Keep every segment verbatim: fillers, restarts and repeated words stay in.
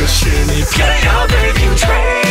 是你漂亮要被硬吹。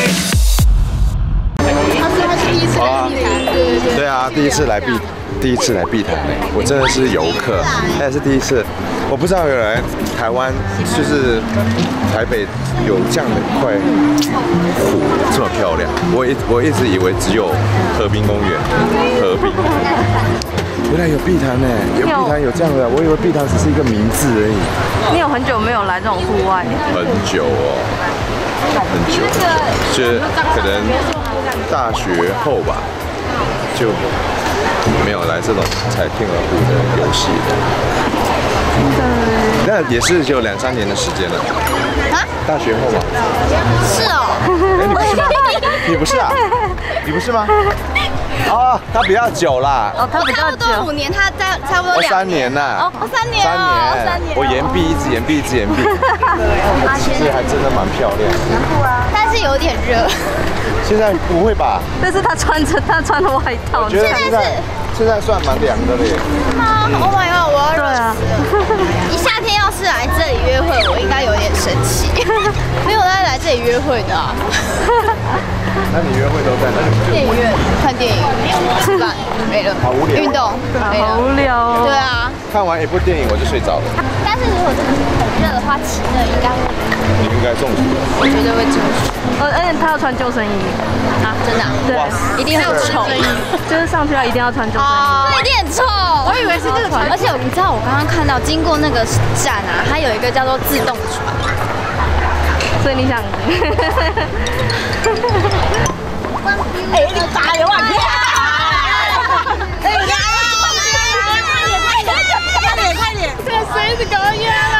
他说他是第一次来碧潭，对对对。 对啊，第一次来碧，第一次来碧潭嘞，我真的是游客，那也是第一次。我不知道原来台湾就是台北有这样的一块湖这么漂亮，我一我一直以为只有河滨公园，河滨。原来有碧潭呢，有碧潭有这样的，我以为碧潭只是一个名字而已。 你有很久没有来这种户外？ 很久哦，很久，就是可能大学后吧，就没有来这种踩天鹅湖的游戏了。那也是就两三年的时间了。啊？大学后吧。 是哦。 哎，你不是吗？你不是啊？你不是吗？哦，他比较久啦。 哦，他比较久。 差不多五年，他在差不多两三年呐。 哦，三年三哦， 年。 三年。 我延毕，一直延毕，一直延毕。其实还真的蛮漂亮的。 但是有点热。 现在不会吧？ 但是他穿着他穿的外套。 我觉得现在现在算蛮凉的嘞。 吗 ？Oh my god！ 我要热死了。 你夏天要是来这里约会，我应该有点生气。没有在来这里约会的啊。 那你约会都在哪里？ 电影院看电影、吃饭没了， 好无聊。 运动没了， 好无聊哦。 对啊。 看完一部电影我就睡着了。 但是如果真的是很热的话，骑了应该会。 你应该中暑了。 我绝对会中暑。 呃，而且他要穿救生衣啊，真的、啊？ 对， 一定很臭， 就是上去要一定要穿救生衣。 哦，一定很臭。我以为是这个船，而且你知道我刚刚看到经过那个站啊，它有一个叫做自动船。 所以你想？哎，你打流啊！哎呀！快点快点快点快点！这个谁是搞冤了？